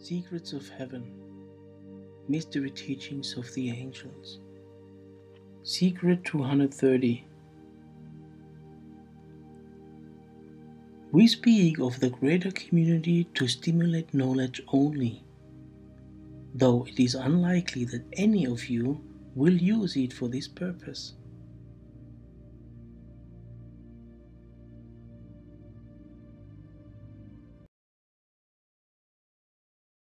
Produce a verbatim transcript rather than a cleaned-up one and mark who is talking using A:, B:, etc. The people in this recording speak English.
A: Secrets of Heaven, Mystery Teachings of the Angels. Secret two hundred thirty. We speak of the greater community to stimulate knowledge only, though it is unlikely that any of you will use it for this purpose.